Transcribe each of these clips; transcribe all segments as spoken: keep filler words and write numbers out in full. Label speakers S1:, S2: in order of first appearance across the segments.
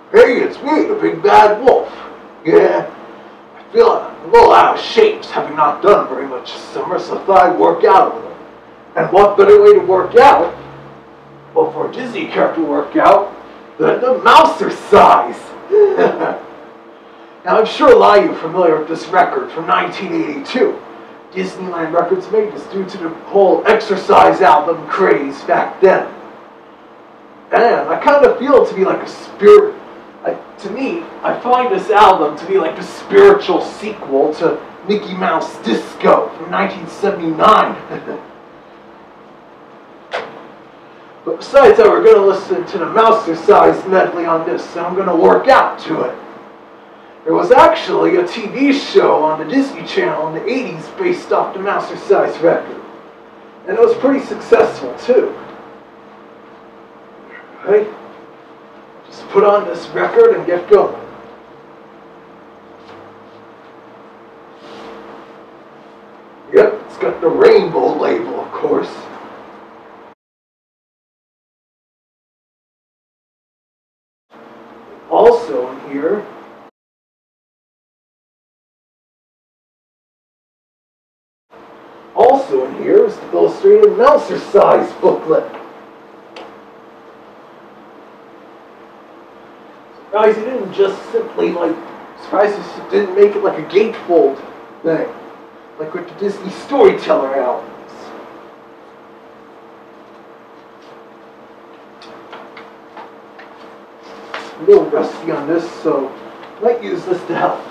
S1: Hey, it's me, the big bad wolf. Yeah, I feel a little out of shape, having not done very much this summer, so I thought I'd work out a little. And what better way to work out, well, for a Disney character to work out, than the Mousercise. Now, I'm sure a lot of you are familiar with this record from nineteen eighty-two. Disneyland Records made this due to the whole exercise album craze back then. And I kind of feel it to be like a spirit. I, to me, I find this album to be like the spiritual sequel to Mickey Mouse Disco from nineteen seventy-nine. But besides that, we're going to listen to the Mousercise Medley on this, and I'm going to work out to it. There was actually a T V show on the Disney Channel in the eighties based off the Mousercise record. And it was pretty successful, too. Right? Just put on this record and get going. Yep, it's got the rainbow label, of course. Also in here, also in here is the illustrated Mousercise booklet. Guys, he didn't just simply, like, surprised he didn't make it like a gatefold thing, like with the Disney Storyteller albums. A little rusty on this, so I might use this to help.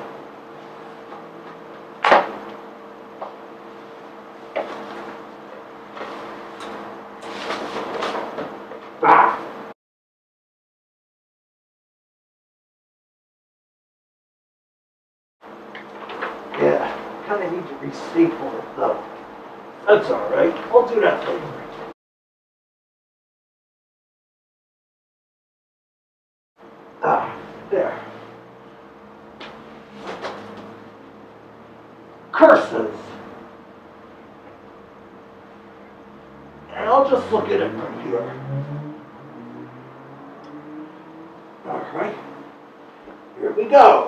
S1: Ah! Yeah, kind of need to restaple it though. That's alright, I'll do that later. Ah, there. Curses. And I'll just look at it from here. Alright. Here we go.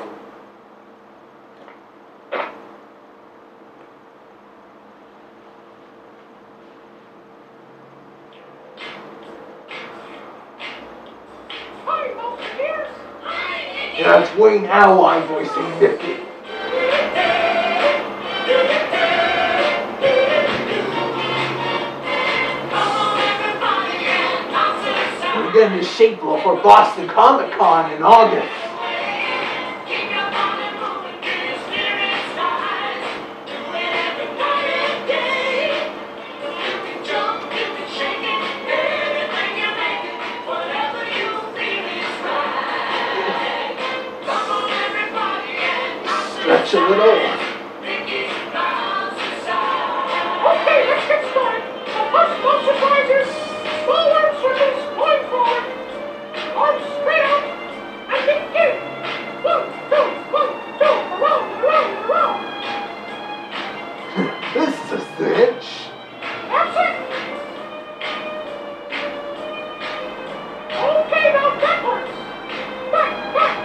S1: Yeah, that's Wayne Allwine voicing Mickey. We're getting the shape for Boston Comic Con in August. Stretch a little.
S2: Okay, let's get started. The first Mousercise is small arm circles going forward. Arms straight out. And begin. One, two, one, two, around, around, around.
S1: This is a cinch.
S2: That's it. Okay, now backwards. Back, back.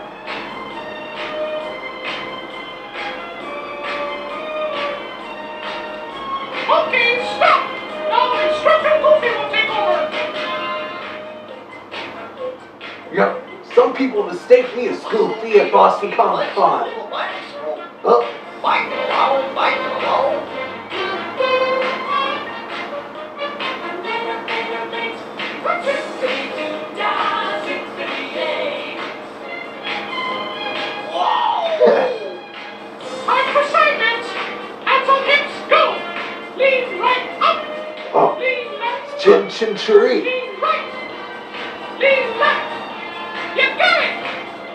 S2: Okay, stop! Now Instructor Goofy will take over!
S1: Yep, some people mistake me as Goofy at Boston Comic Con. Oh.
S2: Time for assignments! Hands on hips, go! Lean right up!
S1: Oh.
S2: Lean left!
S1: Chin Chin Chiree.
S2: Lean right! Lean left! You got it!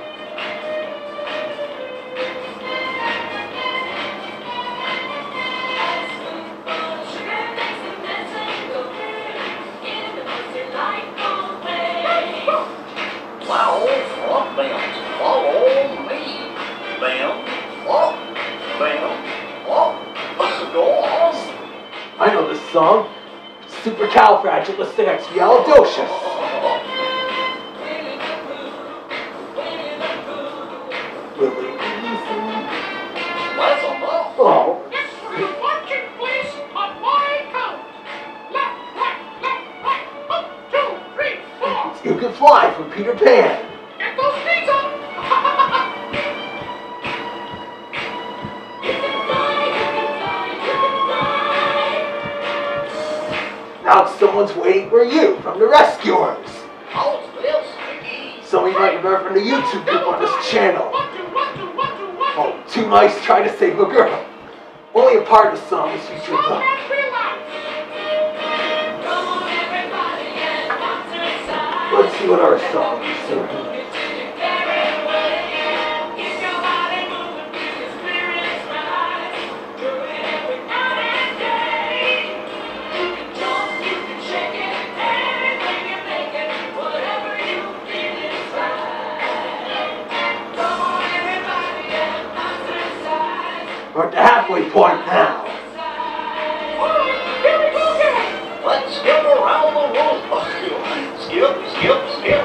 S3: Wow, front bounce, follow me. Bam, up, bam, up, go on.
S1: I know this song. Supercalifragilisticexpialidocious. once you could fly from Peter Pan.
S2: Get those feet up! You can fly, you can fly, you can fly.
S1: Now someone's waiting for you from the rescuers.
S3: How's this, Mickey?
S1: Some of you might remember from the YouTube group on this channel.
S2: One, two, one, two, one, two, one, two.
S1: Oh, two mice try to save a girl. Only a part of the song is featured
S2: Slow
S1: though.
S2: and relax. Come on, everybody, and Mousercise.
S1: Let's see what our song is. We're at the halfway point now.
S2: Alright, here we go again.
S3: Let's skip around the room. Skip, skip, skip.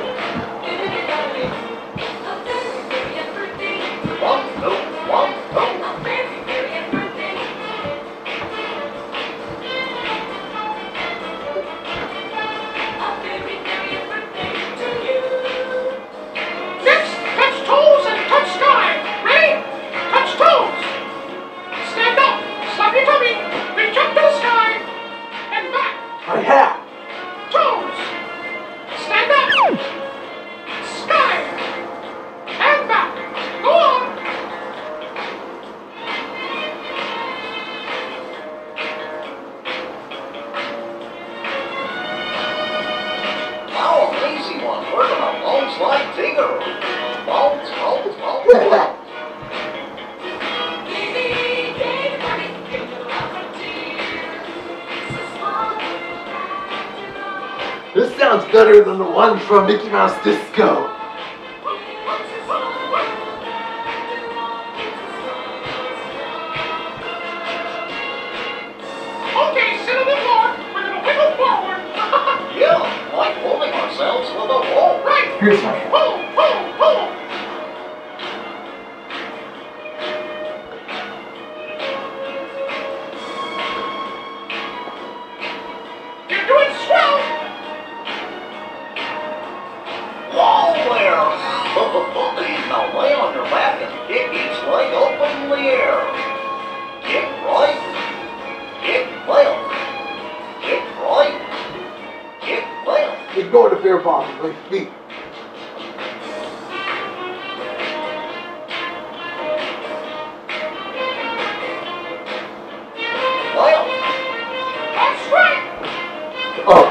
S3: One, two, one, two.
S2: Next, touch toes and touch sky. Ready? Touch toes. Stand up, slap your tummy, reach up to the sky, and back.
S1: I have.
S2: Toes. Stand up. Sky. And back. Go on.
S3: Wow, amazing one. We're gonna bounce like Tigger. Bounce, bounce, bounce.
S1: This sounds better than the one from Mickey Mouse Disco.
S2: Okay, sit on the floor. We're gonna wiggle forward.
S3: Yeah, like holding ourselves with a rope.
S2: Right.
S1: Here's my hand.
S2: Pull, pull, pull. You're doing swell.
S3: Whoa there! Now lay on your back and kick each leg up in the air. Kick right, kick left, kick right, kick left.
S1: Ignore the beer bottle with my feet.
S3: Left,
S2: That's right.
S1: Oh,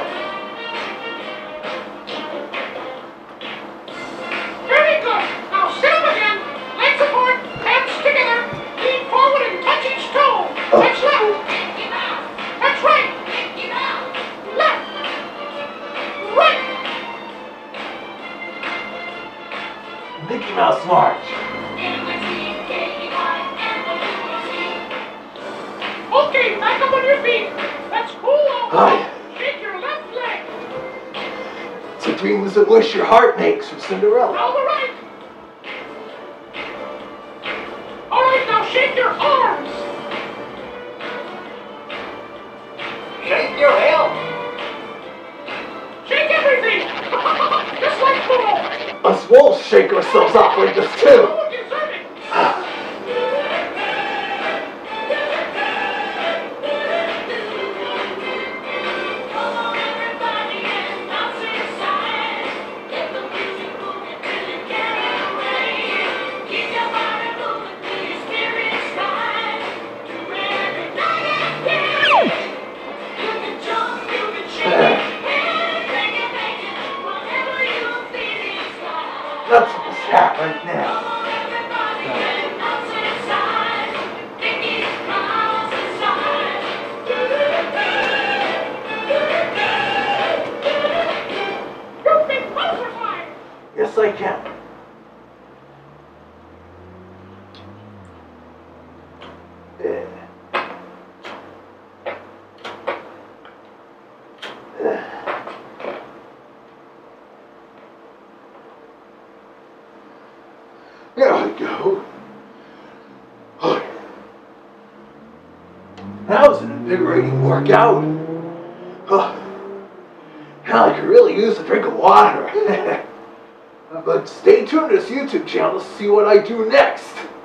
S2: Very good. Now sit up again. Legs apart, hands together. Lean forward and touch each toe. Touch left. Touch right. Left. Right.
S1: Mickey Mouse March.
S2: Okay, back up on your feet. Let's cool off.
S1: Aye.
S2: Shake your left leg.
S1: It's a dream is a wish your heart makes from Cinderella.
S2: Now the right. All right, now shake your arms.
S3: shake your head.
S2: Shake everything. Just like Poodle.
S1: Us wolves shake ourselves off like this too.
S2: Oh, deserving. Come on, everybody, and Mousercise. Get the music moving till you get away. Keep your body moving till your spirit's rise. Do every night and day. You can jump, you can shake, and make it, make it, whatever you feel inside.
S1: That's what's happening right now.
S2: Come on, everybody, and Mousercise. Mickey Mousercise. You've been Mousercise.
S1: Yes, I can. Yeah. Yeah. There we go. Oh. That was an invigorating workout. Oh. Hell, I could really use a drink of water. But stay tuned to this YouTube channel to see what I do next.